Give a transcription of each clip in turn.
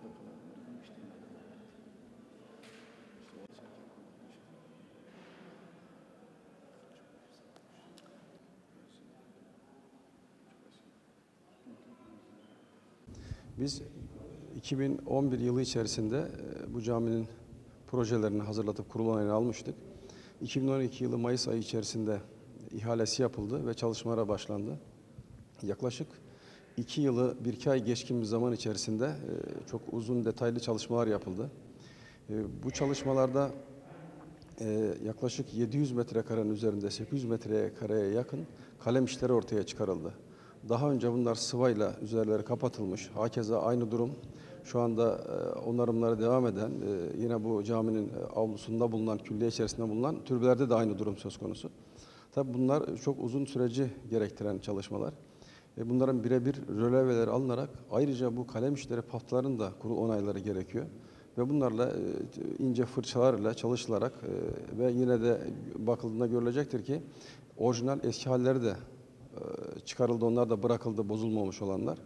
Biz 2011 yılı içerisinde bu caminin projelerini hazırlatıp kurul onayını almıştık. 2012 yılı Mayıs ayı içerisinde ihalesi yapıldı ve çalışmalara başlandı. Yaklaşık 2 yılı 1-2 ay geçkin bir zaman içerisinde çok uzun detaylı çalışmalar yapıldı. Bu çalışmalarda yaklaşık 700 metrekarenin üzerinde 800 metrekareye yakın kalem işleri ortaya çıkarıldı. Daha önce bunlar sıvayla üzerleri kapatılmış. Hakeza aynı durum şu anda onarımlara devam eden yine bu caminin avlusunda bulunan, külliye içerisinde bulunan türbelerde de aynı durum söz konusu. Tabii bunlar çok uzun süreci gerektiren çalışmalar. Bunların birebir röleveleri alınarak ayrıca bu kalem işleri paftaların da kurul onayları gerekiyor. Ve bunlarla ince fırçalarla çalışılarak ve yine de bakıldığında görülecektir ki orijinal eski halleri de çıkarıldı, onlar da bırakıldı, bozulmamış olanlar.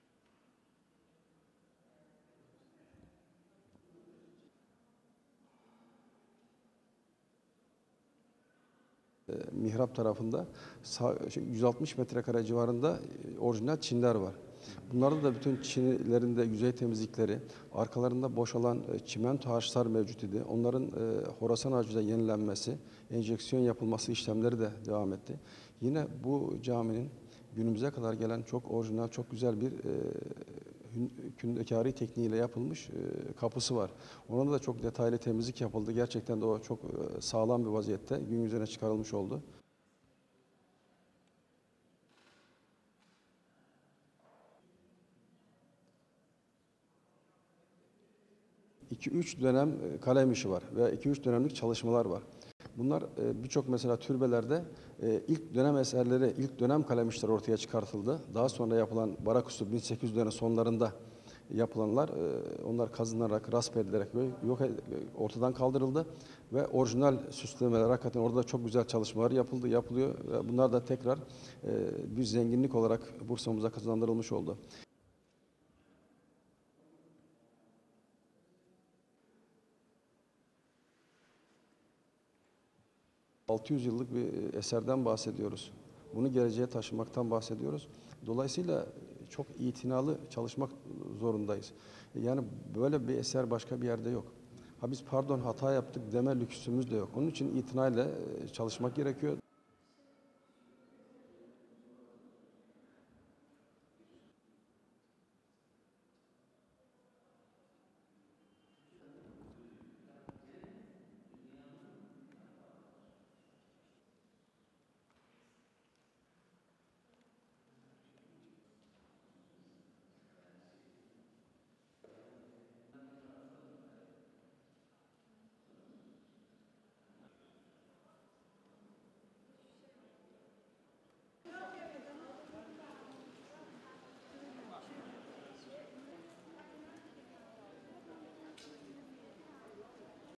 Mihrap tarafında 160 metrekare civarında orijinal çinler var. Bunlarda da bütün çinilerinde yüzey temizlikleri, arkalarında boşalan çimento harçlar mevcut idi. Onların horasan ağacıyla yenilenmesi, enjeksiyon yapılması işlemleri de devam etti. Yine bu caminin günümüze kadar gelen çok orijinal, çok güzel bir kündekari tekniğiyle yapılmış kapısı var. Ona da çok detaylı temizlik yapıldı. Gerçekten de o çok sağlam bir vaziyette gün yüzüne çıkarılmış oldu. 2-3 dönem kalem işi var ve 2-3 dönemlik çalışmalar var. Bunlar birçok mesela türbelerde ilk dönem eserleri, ilk dönem kalem işleri ortaya çıkartıldı. Daha sonra yapılan Baraküstü 1800'lerin sonlarında yapılanlar, onlar kazınarak, rasp edilerek ortadan kaldırıldı ve orijinal süslemeler hakikaten orada çok güzel çalışmalar yapılıyor. Ve bunlar da tekrar bir zenginlik olarak Bursa'mıza kazandırılmış oldu. 600 yıllık bir eserden bahsediyoruz. Bunu geleceğe taşımaktan bahsediyoruz. Dolayısıyla çok itinalı çalışmak zorundayız. Yani böyle bir eser başka bir yerde yok. Ha biz pardon hata yaptık deme lüksümüz de yok. Onun için itinayla çalışmak gerekiyor.